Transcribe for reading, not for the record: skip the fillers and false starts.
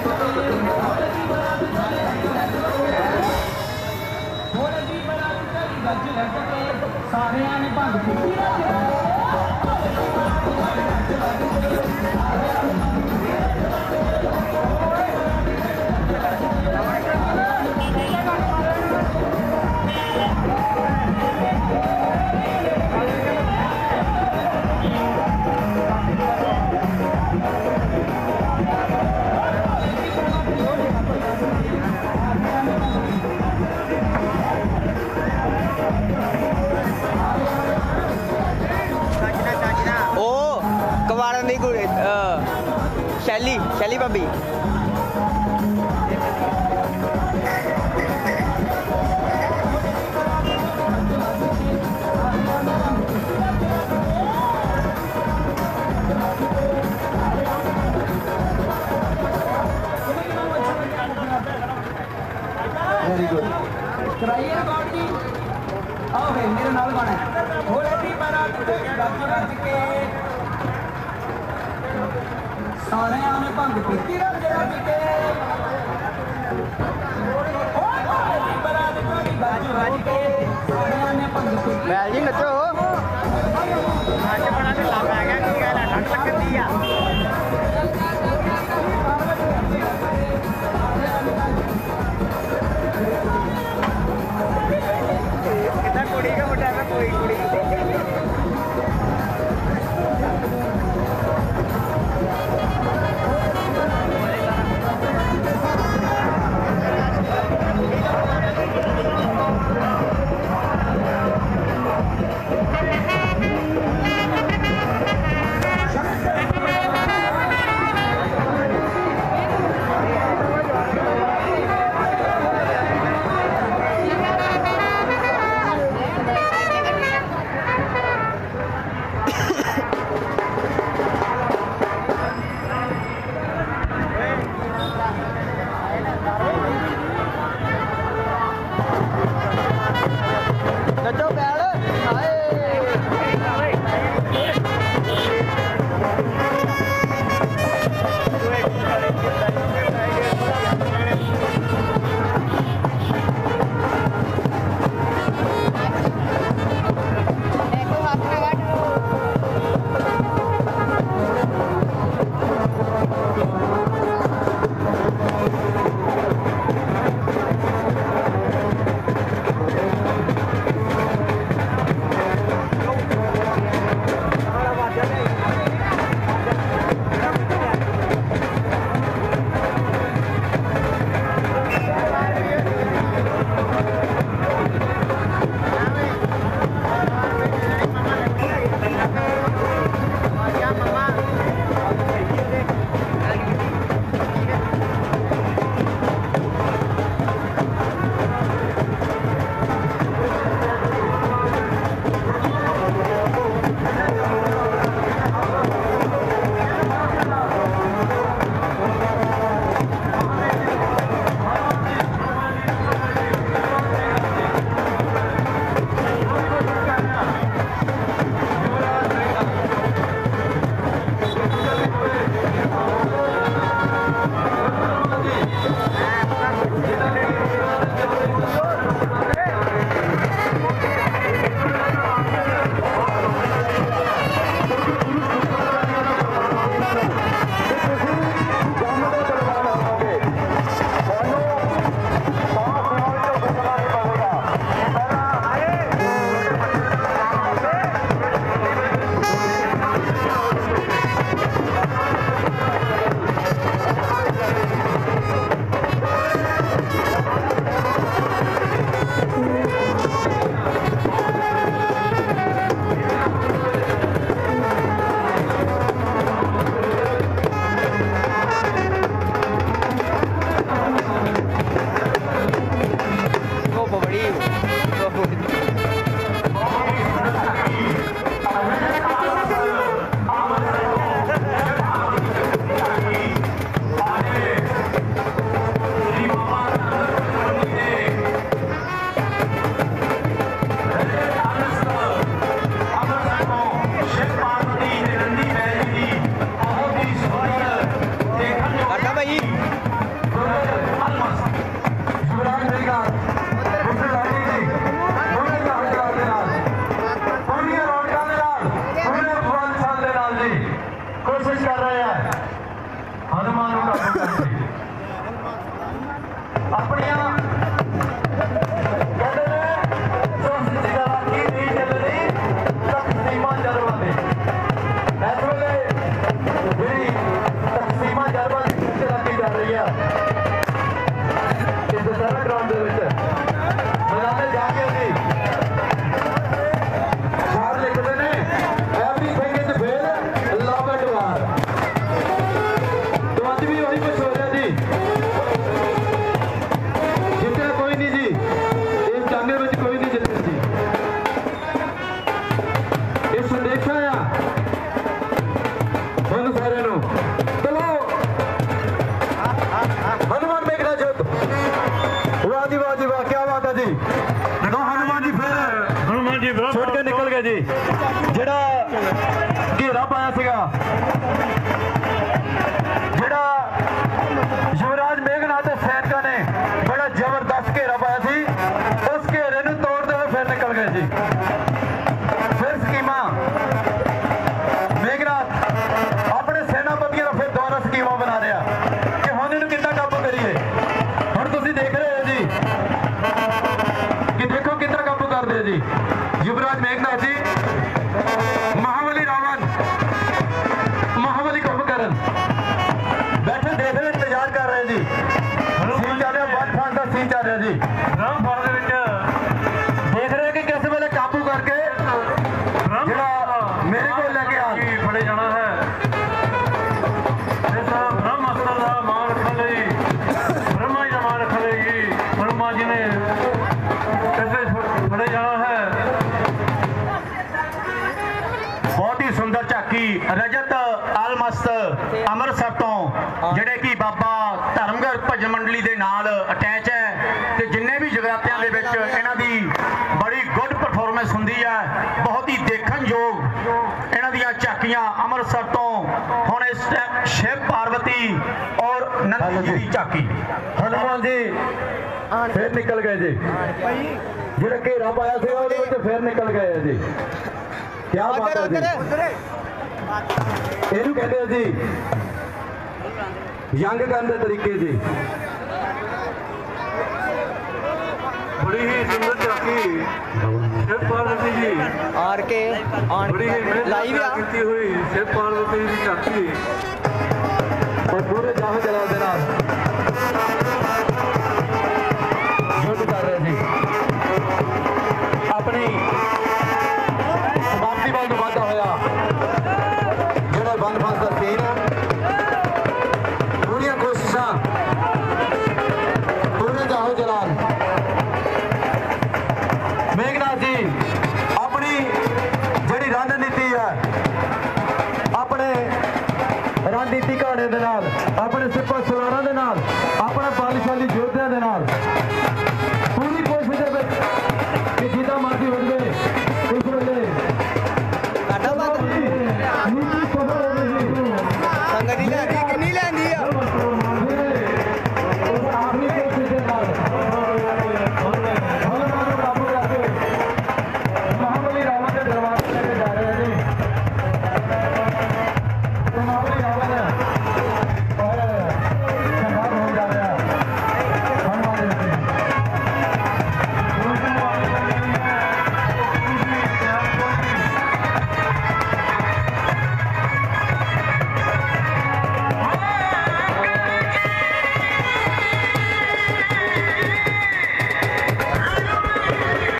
शैली भाभी very good कराइए रिकॉर्ड जी। आओ भाई मेरे नाल गाना है होले दी बारात रज रज के सारे आने भंग पीती रज रज के होले दी बारात रज रज के सारे आने भंग पीती बैल जी नचो ਅੱਜ ਬੜਾ ਢਿੱਲਾ ਪੈ ਗਿਆ ਕੀ ਗੱਲ ਹੈ ਠੰਡ ਲੱਗਦੀ ਆ कितना कुड़ी का मुंडा है कोई कुड़ी रहा इस दशहरा ग्राउंड के मैदान में जाके जी शार लिखते हैं everything is fair love and war. तो अज भी वही कुछ हो रहा जी, जितना कोई नहीं जी, इस जंग में कोई नहीं जितने जी। ये संदेशा आ हम सारे नो चलो हनुमान मेघना युद्ध। वाह जी वाह जी वाह, क्या बात है जी। तो हनुमान जी फिर छुट के निकल गए जी। जेड़ा घेरा पाया सीगा, जेड़ा युवराज मेघनाथ के सैनिकों ने बड़ा जबरदस्त घेरा पाया सी, उस घेरे नूं तोड़ते हुए फिर निकल गए जी। फिर स्कीमां मेघनाथ अपने सेनापतियों का फिर दोबारा स्कीमां बना रहा कि हम इन्हूं कितना काबू करिए। हुण तुसीं देख रहे हो जी कि देखो कितना काबू करते जी युवराज मेघनाथ जी। महाबली रावण महाबली कुंभकर्ण बैठे देख रहे, इंतजार कर रहे जी। सीन चल रहा, वन फांस का सीन चल रहा जी। देख रहे कि किस वेले काबू करके जेड़ा मेरे को लेके आ फड़े जाना है। ब्रह्मास्त्र का मान रखने लई ब्रह्मा जी का मान रखने लई ब्रह्मा जी ने कैसे फड़े जाना है। बहुत ही सुंदर झाकी रजत आलमस्त ਅੰਮ੍ਰਿਤਸਰ ਤੋਂ ਜਿਹੜੇ ਕਿ ਬਾਬਾ ਧਰਮਗੜ ਭਜਨ ਮੰਡਲੀ ਦੇ ਨਾਲ ਅਟੈਚ ਹੈ ਤੇ ਜਿੰਨੇ ਵੀ ਜਗਰਾਤਿਆਂ ਦੇ ਵਿੱਚ ਇਹਨਾਂ ਦੀ ਬੜੀ ਗੁੱਡ ਪਰਫਾਰਮੈਂਸ ਹੁੰਦੀ ਹੈ। ਬਹੁਤ ਹੀ ਦੇਖਣਯੋਗ ਇਹਨਾਂ ਦੀਆਂ ਝਾਕੀਆਂ ਅੰਮ੍ਰਿਤਸਰ ਤੋਂ। ਹੁਣ ਇਸ शिव पार्वती और नंद जी की झाकी। हनुमान जी फिर निकल गए जी, जेड़ा घेरा पाया सी ਉਹਦੇ ਵਿੱਚ फिर निकल गए जी। क्या बात है जी। ਇਹਨੂੰ ਕਹਿੰਦੇ ਜੀ ਯੰਗ ਕਰਨ ਦੇ ਤਰੀਕੇ ਜੀ। बड़ी ही सुंदर झाकी शिव पार्वती जी आर के बड़ी ही लाइव मेहनत की हुई शिव पार्वती की झाकी और पूरे जाहो जलाल दे नाल युद्ध कर रहे जी। अपनी समाप्ति वाल वाधा होया जेड़ा वन फांस का सीन है। पूरी कोशिशां पूरे जाहो जलाल मेघनाथ जी अपनी जिहड़ी रणनीति है, अपने रणनीति घाड़े दे नाल, अपने सिपा सलारां दे नाल, अपने बलशाली योद्धियां दे नाल